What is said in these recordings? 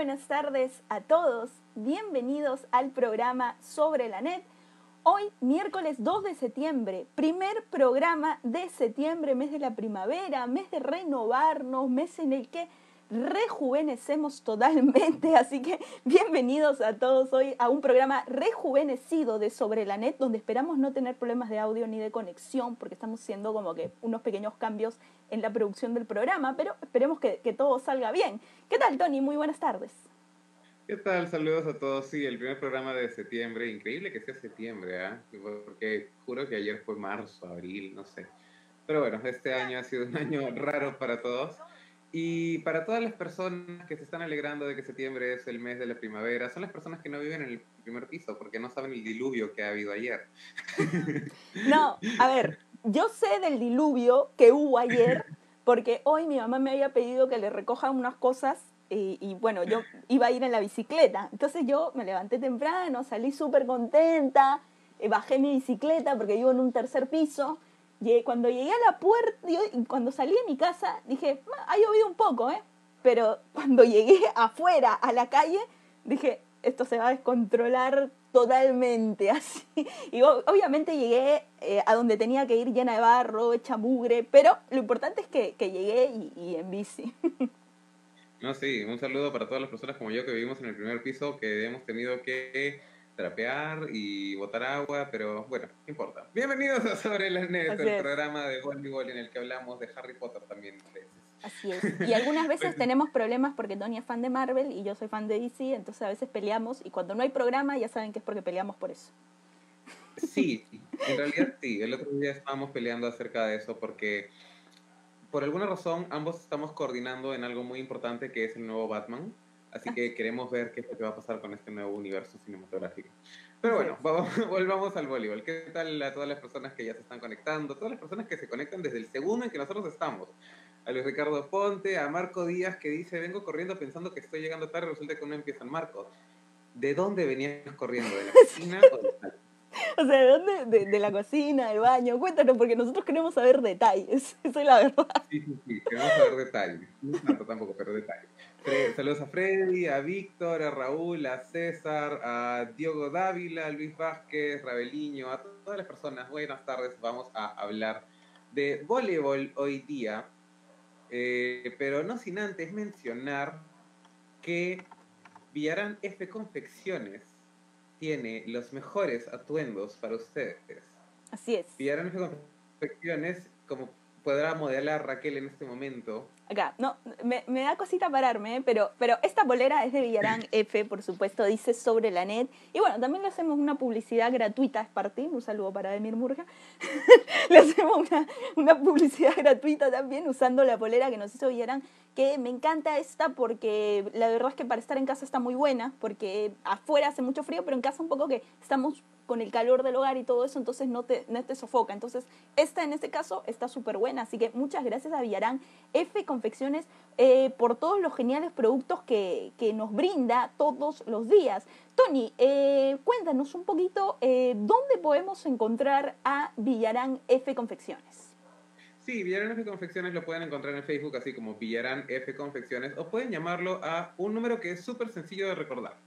buenas tardes a todos. Bienvenidos al programa Sobre la Net. Hoy, miércoles 2 de septiembre, primer programa de septiembre, mes de la primavera, mes de renovarnos, mes en el que rejuvenecemos totalmente. Así que bienvenidos a todos hoy a un programa rejuvenecido de Sobre la Net, donde esperamos no tener problemas de audio ni de conexión, porque estamos haciendo como que unos pequeños cambios en la producción del programa, pero esperemos que todo salga bien. ¿Qué tal, Tony? Muy buenas tardes. ¿Qué tal? Saludos a todos. Sí, el primer programa de septiembre. Increíble que sea septiembre, ¿ah? Porque juro que ayer fue marzo, abril, no sé. Pero bueno, este año ha sido un año raro para todos. Y para todas las personas que se están alegrando de que septiembre es el mes de la primavera, son las personas que no viven en el primer piso, porque no saben el diluvio que ha habido ayer. No, a ver, yo sé del diluvio que hubo ayer, porque hoy mi mamá me había pedido que le recoja unas cosas y bueno, yo iba a ir en la bicicleta. Entonces yo me levanté temprano, salí súper contenta, bajé mi bicicleta porque vivo en un tercer piso. Cuando llegué a la puerta, cuando salí de mi casa, dije, ha llovido un poco, ¿eh? Pero cuando llegué afuera, a la calle, dije, esto se va a descontrolar totalmente, así. Y obviamente llegué a donde tenía que ir llena de barro, hecha mugre, pero lo importante es que llegué y en bici. No, sí, un saludo para todas las personas como yo que vivimos en el primer piso, que hemos tenido que trapear y botar agua, pero bueno, no importa. Bienvenidos a Sobre la Net, Así el es. programa de voleibol en el que hablamos de Harry Potter también a veces. Así es. Y algunas Pues, veces tenemos problemas porque Tony es fan de Marvel y yo soy fan de DC, entonces a veces peleamos y cuando no hay programa ya saben que es porque peleamos por eso. sí, en realidad sí. El otro día estábamos peleando acerca de eso porque por alguna razón ambos estamos coordinando en algo muy importante que es el nuevo Batman. Así que queremos ver qué es lo que va a pasar con este nuevo universo cinematográfico. Pero Así es. bueno, volvamos al voleibol. ¿Qué tal a todas las personas que ya se están conectando? Todas las personas que se conectan desde el segundo en que nosotros estamos. A Luis Ricardo Ponte, a Marco Díaz que dice, vengo corriendo pensando que estoy llegando tarde, resulta que no empiezan Marcos. ¿De dónde venías corriendo? ¿De la cocina o del salón? O sea, ¿de dónde? De la cocina, del baño. Cuéntanos, porque nosotros queremos saber detalles. Eso es la verdad. Sí, sí, sí, queremos saber detalles. No tanto tampoco, pero detalles. Saludos a Freddy, a Víctor, a Raúl, a César, a Diogo Dávila, a Luis Vázquez, Rabeliño, a todas las personas. Buenas tardes, vamos a hablar de voleibol hoy día, pero no sin antes mencionar que Villarán F Confecciones tiene los mejores atuendos para ustedes. Así es. Villarán F Confecciones, como podrá modelar Raquel en este momento. Acá, no, me da cosita pararme, pero esta polera es de Villarán F, por supuesto, dice Sobre la Net. Y bueno, también le hacemos una publicidad gratuita a Spartin, un saludo para Demir Murga. Le hacemos una publicidad gratuita también usando la polera que nos hizo Villarán, que me encanta esta porque la verdad es que para estar en casa está muy buena, porque afuera hace mucho frío, pero en casa un poco que estamos con el calor del hogar y todo eso, entonces no te sofoca. Entonces, esta en este caso está súper buena, así que muchas gracias a Villarán F Confecciones por todos los geniales productos que nos brinda todos los días. Tony, cuéntanos un poquito dónde podemos encontrar a Villarán F Confecciones. Sí, Villarán F Confecciones lo pueden encontrar en Facebook así como Villarán F Confecciones o pueden llamarlo a un número que es súper sencillo de recordar.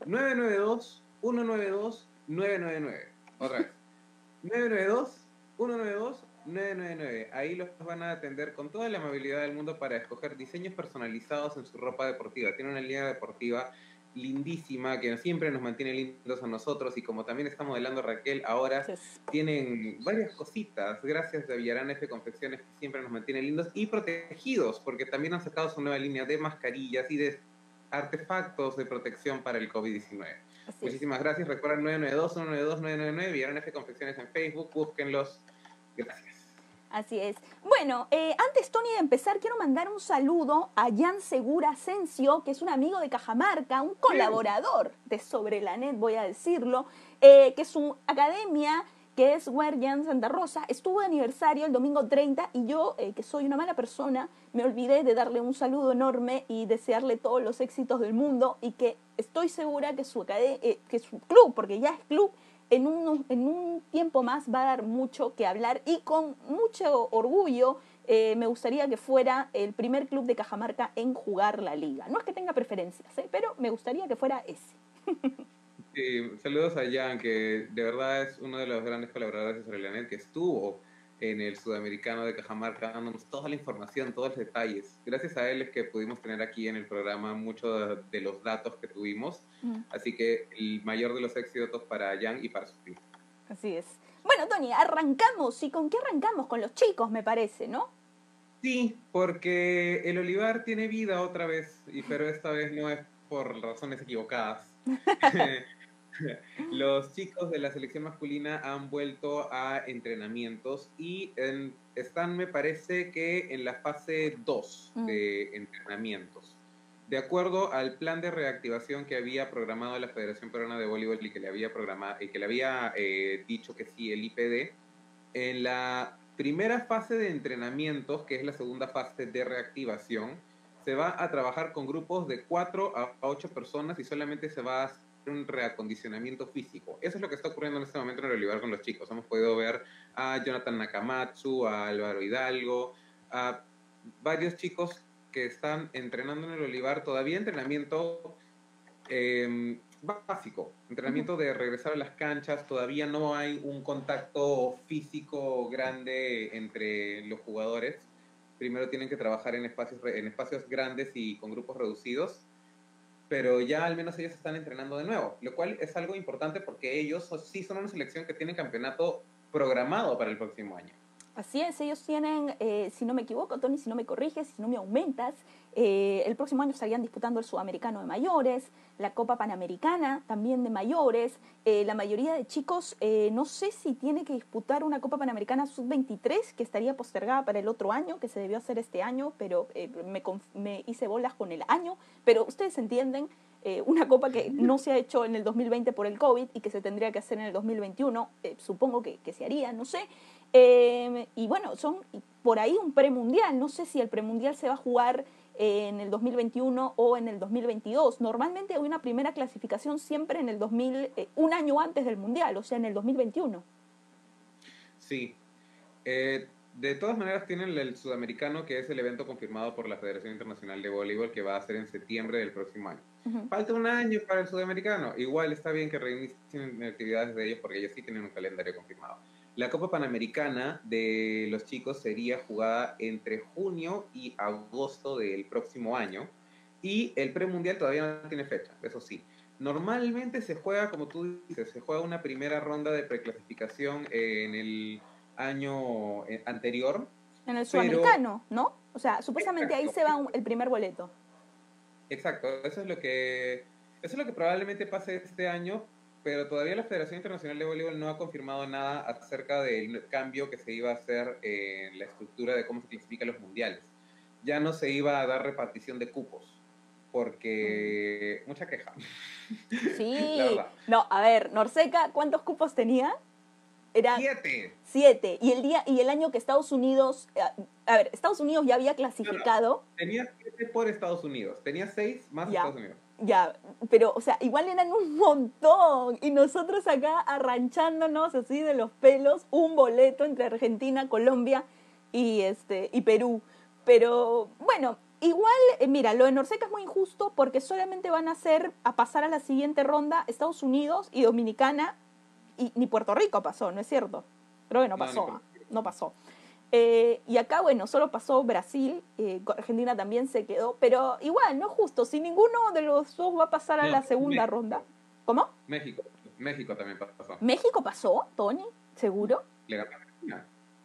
992-192-999. Otra vez. 992-192-999. Ahí los van a atender con toda la amabilidad del mundo para escoger diseños personalizados en su ropa deportiva. Tiene una línea deportiva lindísima que siempre nos mantiene lindos a nosotros y como también está modelando Raquel ahora, Gracias. tienen varias cositas gracias a Villarán F Confecciones que siempre nos mantienen lindos y protegidos porque también han sacado su nueva línea de mascarillas y de artefactos de protección para el COVID-19. Así es. Muchísimas gracias. Recuerden 992-192-999, Villarán F Confecciones en Facebook, búsquenlos. Gracias. Así es. Bueno, antes, Tony, de empezar, quiero mandar un saludo a Jan Segura Asensio, que es un amigo de Cajamarca, un colaborador de Sobre la Net, voy a decirlo, que su academia, que es Guardian Santa Rosa, estuvo de aniversario el domingo 30 y yo, que soy una mala persona, me olvidé de darle un saludo enorme y desearle todos los éxitos del mundo y que estoy segura que su club, porque ya es club, en un tiempo más va a dar mucho que hablar y con mucho orgullo me gustaría que fuera el primer club de Cajamarca en jugar la liga. No es que tenga preferencias, pero me gustaría que fuera ese. Sí, saludos a Jan, que de verdad es uno de los grandes colaboradores de Sobrelanet, que estuvo en el Sudamericano de Cajamarca dándonos toda la información, todos los detalles. Gracias a él es que pudimos tener aquí en el programa muchos de los datos que tuvimos. Así que el mayor de los éxitos para Jan y para su equipo. Así es. Bueno, Tony, arrancamos. ¿Y con qué arrancamos? Con los chicos, me parece, ¿no? Sí, porque el olivar tiene vida otra vez, pero esta vez no es por razones equivocadas. Los chicos de la selección masculina han vuelto a entrenamientos y están, me parece que en la fase 2 de entrenamientos. De acuerdo al plan de reactivación que había programado la Federación Peruana de Voleibol y que le había dicho que sí el IPD, en la primera fase de entrenamientos, que es la segunda fase de reactivación, se va a trabajar con grupos de 4 a 8 personas y solamente se va a hacer un reacondicionamiento físico. Eso es lo que está ocurriendo en este momento en el Olivar con los chicos. Hemos podido ver a Jonathan Nakamatsu, a Álvaro Hidalgo, a varios chicos que están entrenando en el Olivar, todavía entrenamiento básico, entrenamiento de regresar a las canchas, todavía no hay un contacto físico grande entre los jugadores. Primero tienen que trabajar en espacios grandes y con grupos reducidos, pero ya al menos ellos están entrenando de nuevo, lo cual es algo importante porque ellos sí son una selección que tiene campeonato programado para el próximo año. Así es, ellos tienen, si no me equivoco, Tony, si no me corriges, si no me aumentas, el próximo año estarían disputando el Sudamericano de Mayores, la Copa Panamericana también de Mayores. La mayoría de chicos, no sé si tiene que disputar una Copa Panamericana Sub-23, que estaría postergada para el otro año, que se debió hacer este año, pero me hice bolas con el año. Pero ustedes entienden, una copa que no se ha hecho en el 2020 por el COVID y que se tendría que hacer en el 2021, supongo que se haría, no sé. Y bueno, son por ahí un premundial. No sé si el premundial se va a jugar en el 2021 o en el 2022. Normalmente hay una primera clasificación siempre en el un año antes del mundial, o sea, en el 2021. Sí. De todas maneras tienen el Sudamericano, que es el evento confirmado por la Federación Internacional de Voleibol, que va a ser en septiembre del próximo año. Falta un año para el Sudamericano. Igual está bien que reinicien actividades de ellos porque ellos sí tienen un calendario confirmado. La Copa Panamericana de los chicos sería jugada entre junio y agosto del próximo año. Y el premundial todavía no tiene fecha, eso sí. Normalmente se juega, como tú dices, se juega una primera ronda de preclasificación en el año anterior. En el Sudamericano, ¿no? O sea, supuestamente exacto, ahí se va el primer boleto. Exacto, eso es lo que probablemente pase este año, pero todavía la Federación Internacional de Voleibol no ha confirmado nada acerca del cambio que se iba a hacer en la estructura de cómo se clasifican los mundiales. Ya no se iba a dar repartición de cupos, porque mucha queja. Sí, la verdad. no, a ver, Norseca, ¿cuántos cupos tenía? Era 7. Y el año que Estados Unidos, Estados Unidos ya había clasificado. No, tenía 7 por Estados Unidos, tenía 6 más Estados Unidos. Ya, pero, o sea, igual eran un montón. Y nosotros acá arranchándonos así de los pelos un boleto entre Argentina, Colombia y Perú. Pero, bueno, igual, mira, lo de Norseca es muy injusto porque solamente van a pasar a la siguiente ronda Estados Unidos y Dominicana, y ni Puerto Rico pasó, ¿no es cierto? Creo que no pasó, no pasó. Y acá, bueno, solo pasó Brasil, Argentina también se quedó, pero igual, no es justo, si ninguno de los dos va a pasar a la segunda ronda. ¿Cómo? México también pasó. ¿México pasó, Tony? ¿Seguro? Le ganó a Argentina.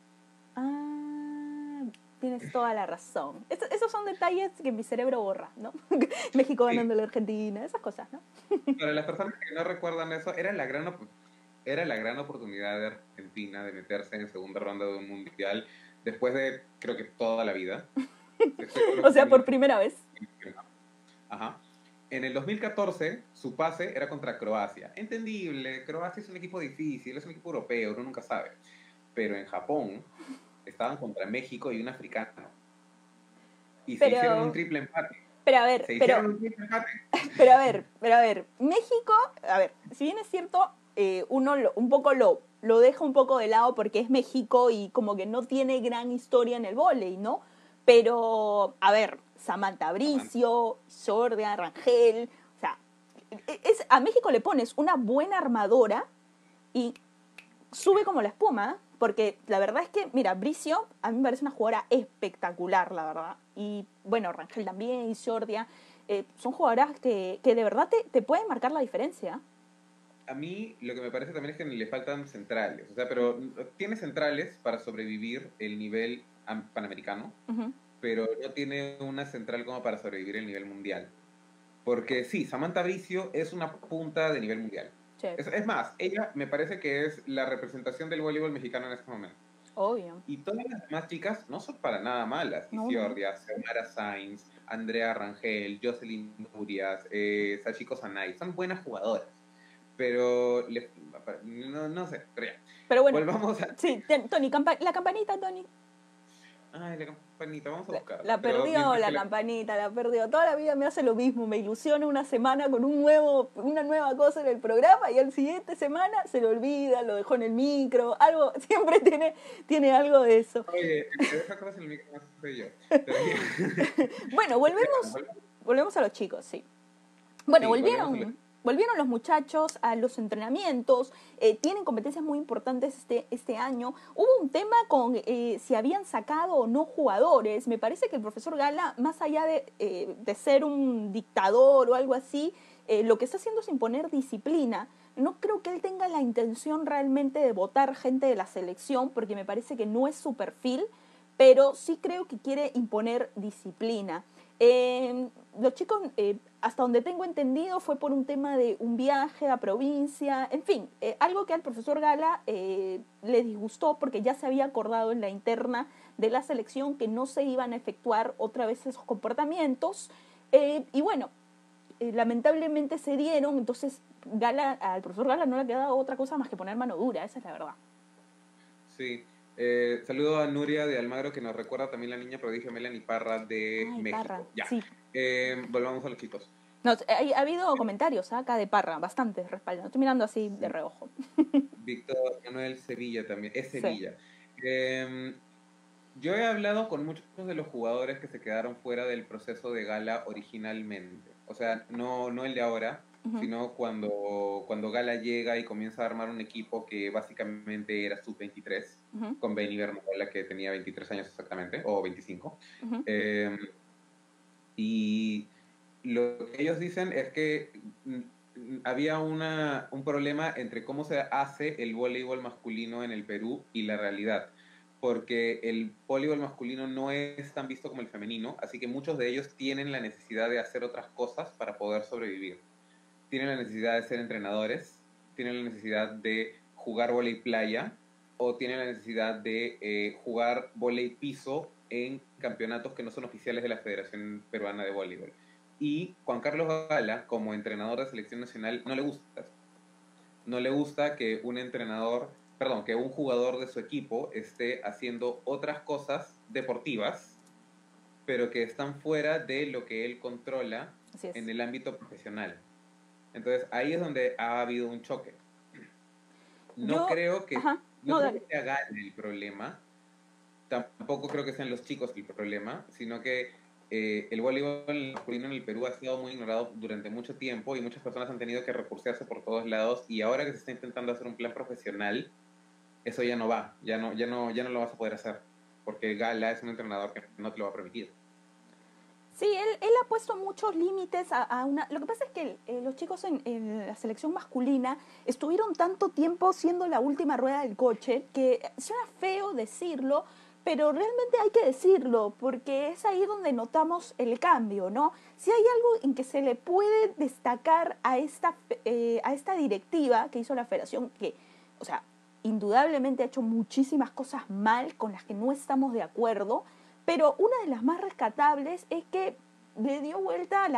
Ah, tienes toda la razón. Esos son detalles que mi cerebro borra, ¿no? México ganando a la Argentina, esas cosas, ¿no? Para las personas que no recuerdan eso, era la gran oportunidad de Argentina de meterse en segunda ronda de un mundial después de, creo que toda la vida. O sea, por primera vez. Ajá. En el 2014, su pase era contra Croacia. Entendible, Croacia es un equipo difícil, es un equipo europeo, uno nunca sabe. Pero en Japón estaban contra México y un africano. Y se hicieron un triple empate. Pero a ver, México, a ver, si bien es cierto, uno un poco lo lo deja un poco de lado porque es México y como que no tiene gran historia en el vóley, ¿no? Pero, a ver, Samantha Bricio, Jordia, Rangel, o sea, a México le pones una buena armadora y sube como la espuma, porque la verdad es que, mira, Bricio a mí me parece una jugadora espectacular, la verdad. Y bueno, Rangel también y Jordia, son jugadoras que de verdad te pueden marcar la diferencia. A mí lo que me parece también es que le faltan centrales, o sea, pero tiene centrales para sobrevivir el nivel panamericano, Uh-huh. pero no tiene una central como para sobrevivir el nivel mundial. Porque sí, Samantha Bricio es una punta de nivel mundial. Sí. Es más, ella me parece que es la representación del voleibol mexicano en este momento. Obvio. Y todas las demás chicas no son para nada malas. No, Isiordia, Xiomara Sainz, Andrea Rangel, Jocelyn Nurias, Sachiko Sanay. Son buenas jugadoras. Pero no sé, pero ya. Pero bueno, volvamos a... sí, Tony, la campanita, Tony. Ay, la campanita, vamos a buscarla. La perdió la campanita, la perdió. Toda la vida me hace lo mismo, me ilusiona una semana con una nueva cosa en el programa y al siguiente semana se lo olvida, lo dejó en el micro, algo, siempre tiene algo de eso. Oye, te deja cosas en el micro, no soy yo. Bueno, volvemos a los chicos, sí. Bueno, sí, volvieron los muchachos a los entrenamientos, tienen competencias muy importantes este año. Hubo un tema con si habían sacado o no jugadores. Me parece que el profesor Gala, más allá de ser un dictador o algo así, lo que está haciendo es imponer disciplina. No creo que él tenga la intención realmente de votar gente de la selección, porque me parece que no es su perfil, pero sí creo que quiere imponer disciplina. Los chicos, hasta donde tengo entendido, fue por un tema de un viaje a provincia, en fin, algo que al profesor Gala le disgustó porque ya se había acordado en la interna de la selección que no se iban a efectuar otra vez esos comportamientos, y bueno, lamentablemente se dieron, entonces al profesor Gala no le ha quedado otra cosa más que poner mano dura, esa es la verdad. Sí. Saludo a Nuria de Almagro, que nos recuerda también la niña prodigio Melanie Parra de México. Parra, ya. Sí. Volvamos a los chicos. No, ha habido comentarios acá de Parra, bastantes respaldan. Estoy mirando así de reojo. Víctor Manuel Sevilla también. Es Sevilla. Sí. Yo he hablado con muchos de los jugadores que se quedaron fuera del proceso de Gala originalmente. O sea, no el de ahora, sino cuando Gala llega y comienza a armar un equipo que básicamente era sub-23, con Benny Bernola, que tenía 23 años exactamente, o 25. Y lo que ellos dicen es que había un problema entre cómo se hace el voleibol masculino en el Perú y la realidad. Porque el voleibol masculino no es tan visto como el femenino, así que muchos de ellos tienen la necesidad de hacer otras cosas para poder sobrevivir. Tienen la necesidad de ser entrenadores, tienen la necesidad de jugar vóley playa, o tienen la necesidad de jugar vóley piso en campeonatos que no son oficiales de la Federación Peruana de Voleibol. Y Juan Carlos Gala, como entrenador de selección nacional, no le gusta. No le gusta que que un jugador de su equipo esté haciendo otras cosas deportivas, pero que están fuera de lo que él controla en el ámbito profesional. Entonces, ahí es donde ha habido un choque. No creo que sea Gala el problema, tampoco creo que sean los chicos el problema, sino que el voleibol masculino en el Perú ha sido muy ignorado durante mucho tiempo y muchas personas han tenido que recursearse por todos lados, y ahora que se está intentando hacer un plan profesional, eso ya no va, ya no lo vas a poder hacer, porque Gala es un entrenador que no te lo va a permitir. Sí, él ha puesto muchos límites a una... Lo que pasa es que los chicos en la selección masculina estuvieron tanto tiempo siendo la última rueda del coche que suena feo decirlo, pero realmente hay que decirlo, porque es ahí donde notamos el cambio, ¿no? Si hay algo en que se le puede destacar a esta directiva que hizo la federación, que, o sea, indudablemente ha hecho muchísimas cosas mal con las que no estamos de acuerdo, pero una de las más rescatables es que le dio vuelta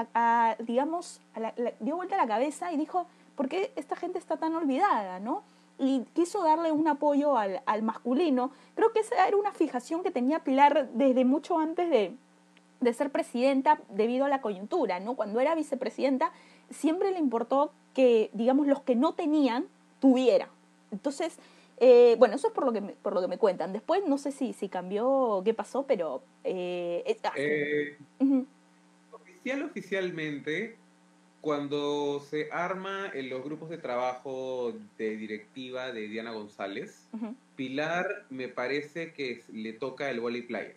dio vuelta a la cabeza y dijo, ¿por qué esta gente está tan olvidada, no? Y quiso darle un apoyo al masculino. Creo que esa era una fijación que tenía Pilar desde mucho antes de ser presidenta, debido a la coyuntura, ¿no? Cuando era vicepresidenta, siempre le importó que, digamos, los que no tenían, tuvieran. Entonces, Bueno, eso es por lo que me cuentan. Después no sé si cambió o qué pasó, pero... uh-huh. Oficialmente, cuando se arma en los grupos de trabajo de directiva de Diana González, Uh-huh. Pilar me parece que le toca el vóley playa.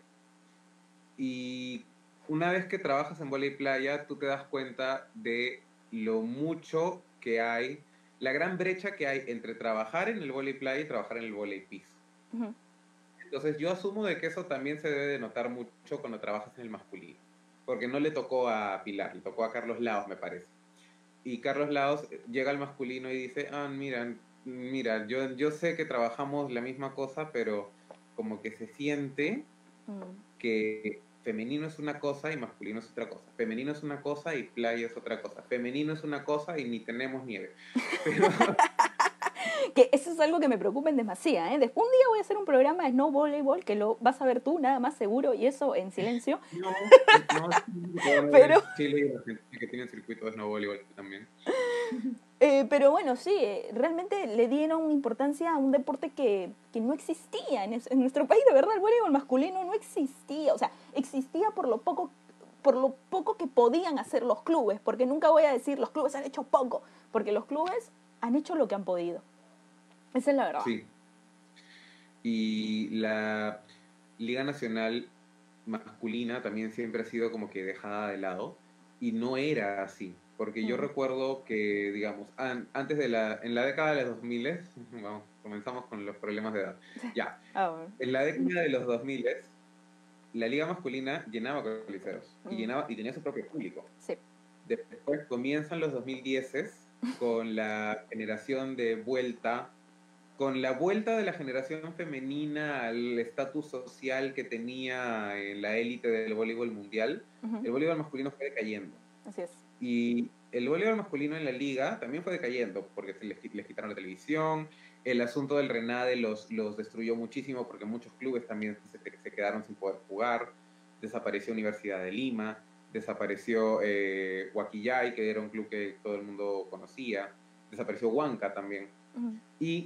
Y una vez que trabajas en vóley playa, tú te das cuenta de lo mucho que hay, la gran brecha que hay entre trabajar en el vóley playa y trabajar en el vóley piso. Uh-huh. Entonces yo asumo de que eso también se debe de notar mucho cuando trabajas en el masculino, porque no le tocó a Pilar, le tocó a Carlos Laos, me parece. Y Carlos Laos llega al masculino y dice, mira, yo sé que trabajamos la misma cosa, pero como que se siente que femenino es una cosa y masculino es otra cosa. Femenino es una cosa y playa es otra cosa. Femenino es una cosa y ni tenemos nieve. Pero... que eso es algo que me preocupa en demasía, ¿eh? Después un día voy a hacer un programa de snow voleibol que lo vas a ver tú nada más seguro y eso en silencio. No, pero Chile que tiene circuito de snow voleibol también. Pero bueno, sí, realmente le dieron importancia a un deporte que no existía en nuestro país, de verdad, el voleibol masculino no existía, o sea, existía por lo poco que podían hacer los clubes, porque nunca voy a decir los clubes han hecho poco, porque los clubes han hecho lo que han podido. Esa es la verdad. Sí. Y la Liga Nacional masculina también siempre ha sido como que dejada de lado, y no era así. Porque yo recuerdo que, digamos, antes en la década de los 2000, vamos, comenzamos con los problemas de edad. Ya, en la década de los 2000, la liga masculina llenaba coliseos y tenía su propio público. Sí. Después comienzan los 2010 con la generación de vuelta, con la vuelta de la generación femenina al estatus social que tenía en la élite del voleibol mundial. El voleibol masculino fue decayendo. Así es. Y el voleibol masculino en la liga también fue decayendo, porque les quitaron la televisión, el asunto del RENADE los destruyó muchísimo, porque muchos clubes también se quedaron sin poder jugar, desapareció Universidad de Lima, desapareció Huaquillay, que era un club que todo el mundo conocía, desapareció Huanca también. Y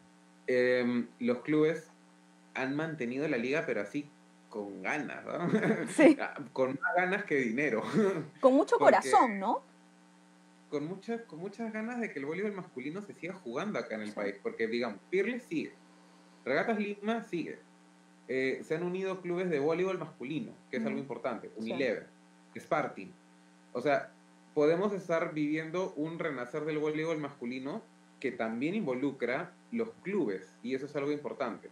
los clubes han mantenido la liga, pero así con ganas, ¿no? Sí. Con más ganas que dinero. Con mucho corazón, ¿no? Con muchas ganas de que el voleibol masculino se siga jugando acá en el país, porque digamos, Pirles sigue, Regatas Lima sigue, se han unido clubes de voleibol masculino, que es algo importante, Unilever, Sparting, o sea, podemos estar viviendo un renacer del voleibol masculino que también involucra los clubes, y eso es algo importante.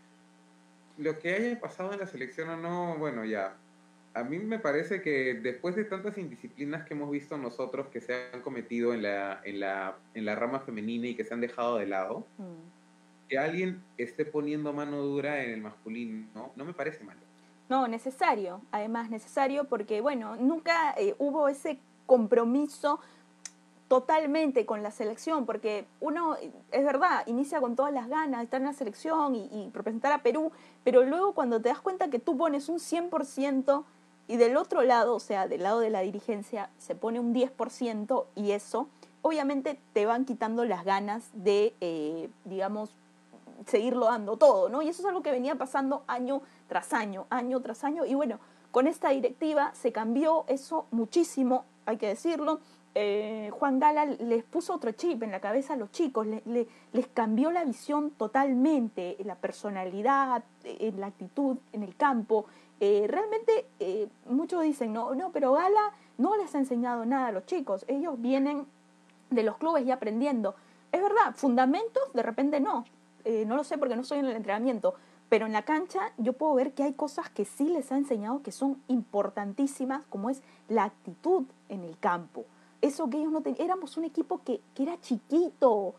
Lo que haya pasado en la selección o no, bueno, ya. A mí me parece que después de tantas indisciplinas que hemos visto nosotros que se han cometido en la rama femenina y que se han dejado de lado, que alguien esté poniendo mano dura en el masculino, no me parece malo. No, necesario, además necesario porque, bueno, nunca hubo ese compromiso totalmente con la selección, porque uno, es verdad, inicia con todas las ganas de estar en la selección y representar a Perú, pero luego cuando te das cuenta que tú pones un 100% y del otro lado, o sea, del lado de la dirigencia, se pone un 10% y eso, obviamente te van quitando las ganas de, digamos, seguirlo dando todo, ¿no? Y eso es algo que venía pasando año tras año, y bueno, con esta directiva se cambió eso muchísimo, hay que decirlo. Juan Gala les puso otro chip en la cabeza a los chicos, les cambió la visión totalmente, la personalidad, la actitud en el campo. Realmente muchos dicen, no, pero Gala no les ha enseñado nada a los chicos, ellos vienen de los clubes y aprendiendo. Es verdad, fundamentos de repente no lo sé porque no estoy en el entrenamiento, pero en la cancha yo puedo ver que hay cosas que sí les ha enseñado que son importantísimas, como es la actitud en el campo. Eso que ellos no tenían, éramos un equipo que era chiquito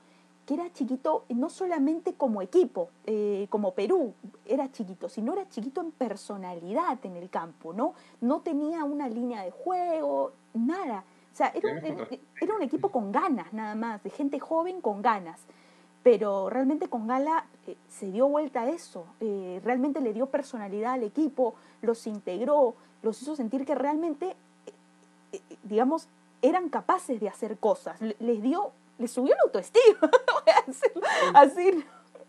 no solamente como equipo, como Perú era chiquito, sino era chiquito en personalidad en el campo, ¿no? No tenía una línea de juego, nada. O sea, era un equipo con ganas nada más, de gente joven con ganas. Pero realmente con Gala se dio vuelta a eso, realmente le dio personalidad al equipo, los integró, los hizo sentir que realmente, digamos, eran capaces de hacer cosas, les subió la autoestima, así.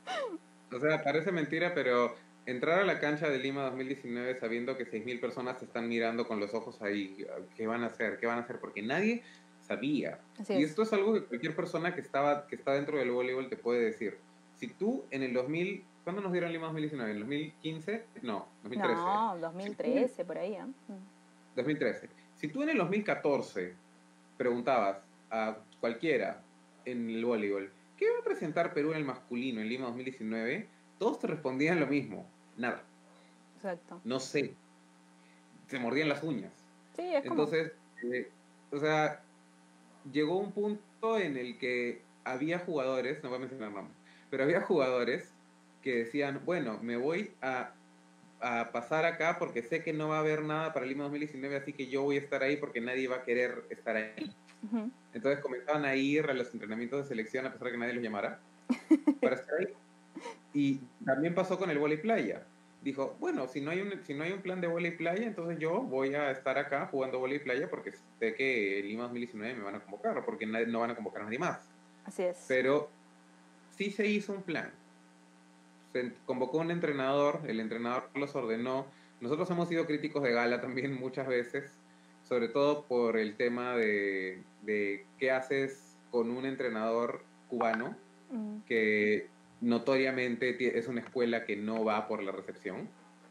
O sea, parece mentira, pero entrar a la cancha de Lima 2019 sabiendo que 6.000 personas te están mirando con los ojos ahí, ¿qué van a hacer? ¿Qué van a hacer? Porque nadie sabía. Así Y es. esto es algo que cualquier persona que está dentro del voleibol te puede decir. Si tú en el 2000, ¿cuándo nos dieron Lima 2019? ¿En el 2015? No, 2013. No, Si tú, 2013, por ahí, ¿eh? 2013. Si tú en el 2014 preguntabas a cualquiera en el voleibol, ¿qué va a presentar Perú en el masculino en Lima 2019? Todos te respondían lo mismo, nada, Exacto. no sé, se mordían las uñas. Sí, es como... Entonces, o sea, llegó un punto en el que había jugadores, no voy a mencionar nombres, pero había jugadores que decían, bueno, me voy a pasar acá porque sé que no va a haber nada para Lima 2019, así que yo voy a estar ahí porque nadie va a querer estar ahí. Ujú. Entonces comenzaban a ir a los entrenamientos de selección a pesar de que nadie los llamara para estar ahí. Y también pasó con el vóley playa. Dijo, bueno, si no hay un plan de vóley playa, entonces yo voy a estar acá jugando vóley playa porque sé que en Lima 2019 me van a convocar, porque no van a convocar a nadie más. Así es. Pero sí se hizo un plan. Se convocó un entrenador, el entrenador los ordenó. Nosotros hemos sido críticos de Gala también muchas veces, sobre todo por el tema de qué haces con un entrenador cubano Mm. que notoriamente es una escuela que no va por la recepción.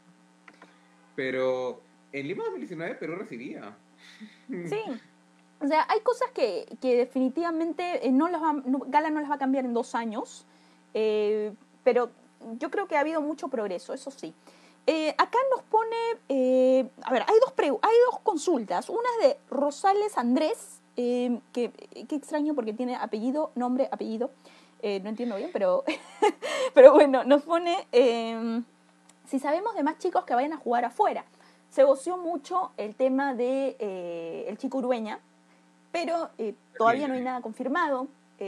Pero en Lima 2019 Perú recibía. Sí, o sea, hay cosas que definitivamente no Gala no las va a cambiar en 2 años, pero yo creo que ha habido mucho progreso, eso sí. Acá nos pone, a ver, hay dos consultas. Una es de Rosales Andrés, que extraño porque tiene apellido, nombre, apellido. No entiendo bien, pero, pero bueno, nos pone si sabemos de más chicos que vayan a jugar afuera. Se voció mucho el tema de el Chico Urueña, pero todavía no hay nada confirmado.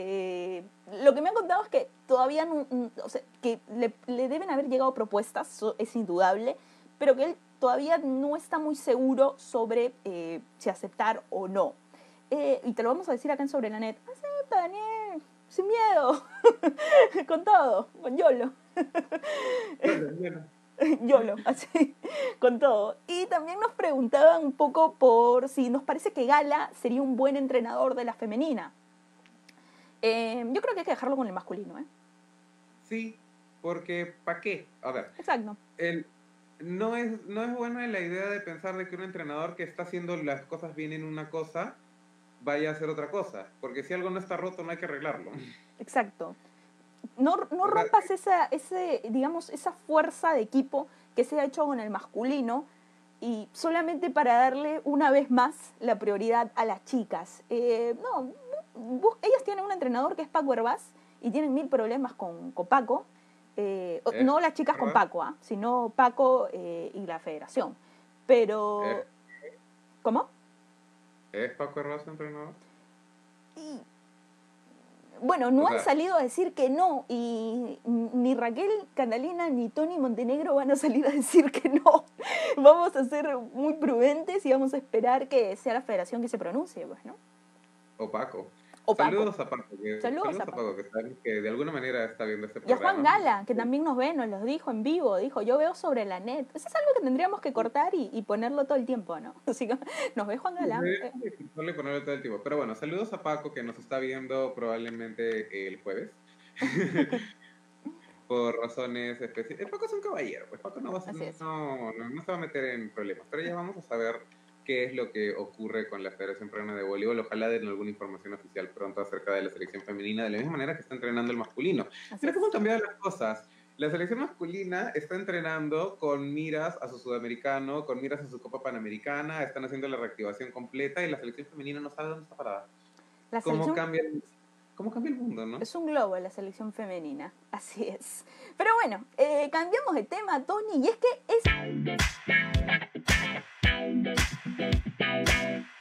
Lo que me han contado es que todavía no, o sea, que le deben haber llegado propuestas, eso es indudable, pero que él todavía no está muy seguro sobre si aceptar o no. Y te lo vamos a decir acá en Sobre la Net. Acepta, Daniel, sin miedo, con todo, con YOLO. Bueno. YOLO, así, con todo. Y también nos preguntaban un poco por si nos parece que Gala sería un buen entrenador de la femenina. Yo creo que hay que dejarlo con el masculino, ¿eh? Sí, porque ¿para qué? A ver, Exacto. no es buena la idea de pensar de que un entrenador que está haciendo las cosas bien en una cosa vaya a hacer otra cosa, porque si algo no está roto no hay que arreglarlo. Exacto. No O sea, rompas esa fuerza de equipo que se ha hecho con el masculino y solamente para darle una vez más la prioridad a las chicas. No, ellas tienen un entrenador que es Paco Hervás y tienen 1000 problemas con Paco. No las chicas con ¿verdad? Paco, sino Paco y la federación. Pero, ¿Es, ¿cómo? es Paco Hermoso entrenador? Y, bueno, O no han sea, salido a decir que no, y ni Raquel Catalina ni Tony Montenegro van a salir a decir que no. Vamos a ser muy prudentes y vamos a esperar que sea la federación que se pronuncie, pues, ¿no? o Paco. O Paco. Saludos a Paco, Saludos a saludos a Paco. Paco, que sabemos que de alguna manera está viendo este Y a Juan programa. Gala, que también nos ve, nos los dijo en vivo, dijo, yo veo Sobre la Net. Eso es algo que tendríamos que cortar y ponerlo todo el tiempo, ¿no? Así que nos ve Juan Gala. No le ponerle todo el tiempo. Pero bueno, saludos a Paco que nos está viendo probablemente el jueves. Por razones específicas. Paco es un caballero, pues Paco no se va a meter en problemas. Pero ya vamos a saber qué es lo que ocurre con la Federación Peruana de Voleibol. Ojalá den alguna información oficial pronto acerca de la selección femenina, de la misma manera que está entrenando el masculino. Mira cómo han cambiado las cosas. La selección masculina está entrenando con miras a su sudamericano, con miras a su Copa Panamericana, están haciendo la reactivación completa y la selección femenina no sabe dónde está parada. La ¿Cómo selección cambia el mundo, no? es un globo la selección femenina, así es. Pero bueno, cambiamos de tema, Tony, y es que es...